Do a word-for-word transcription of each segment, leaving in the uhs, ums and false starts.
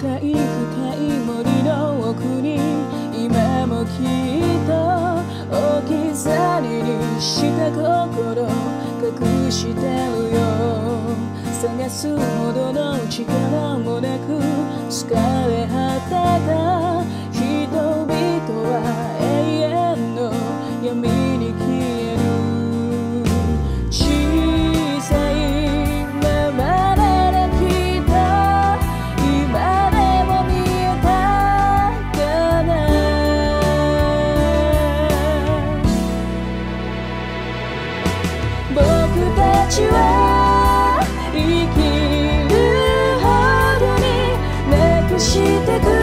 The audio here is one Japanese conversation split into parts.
深い深い森の奥に今もきっと置き去りにした心隠してるよ。探すほどの力もなく疲れ果てた人々は永遠の闇に消える。小さいままできた今でも見えたかな。僕たちは生きるほどになくしてく。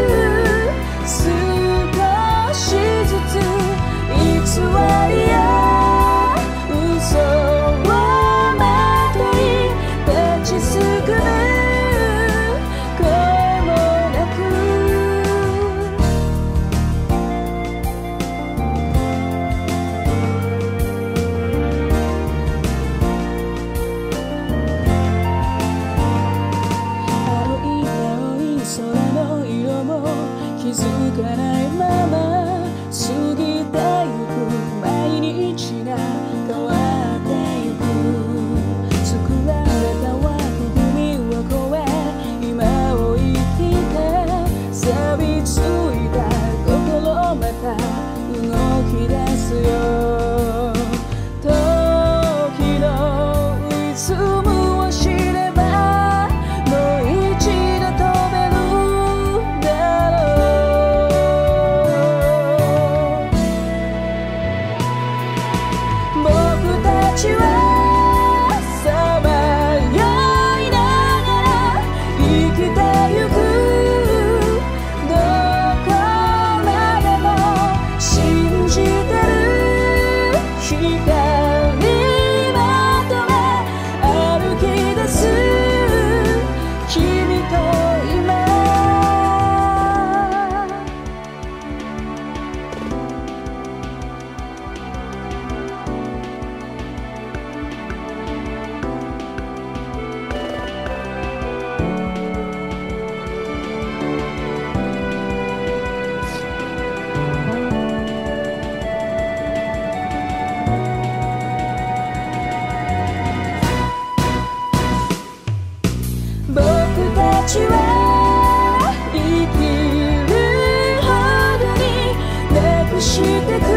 少しずつ偽りや嘘をまとい立ちすくむ声もなく。青い青い空の色も気づかないまま過ぎてゆく。毎日が変わってゆく。作られた枠組みを超え今を生きて錆びついた心また動き出すよ。時のリズムを知ればもう一度飛べるだろう。僕たちはさまよいながら生きてゆく。どこまでも信じてる光求め歩き出す君と今。僕たちは生きるほどになくしてく。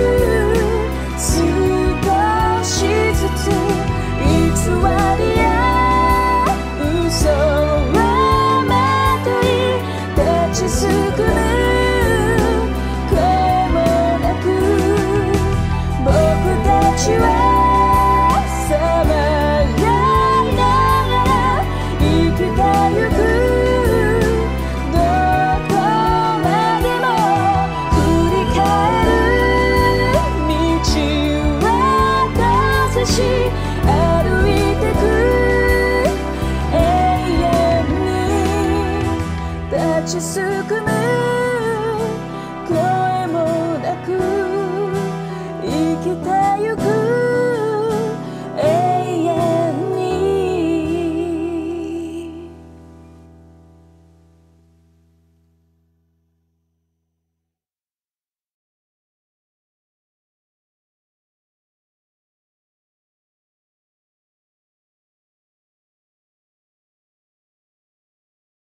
少しずつ偽りや嘘をまとい立ちすくむ声もなく。僕たちはさまよいながら生きてゆく。どこまでも振り返る道は閉ざし歩いてく。永遠に立ちすくむ声もなく生きてゆく。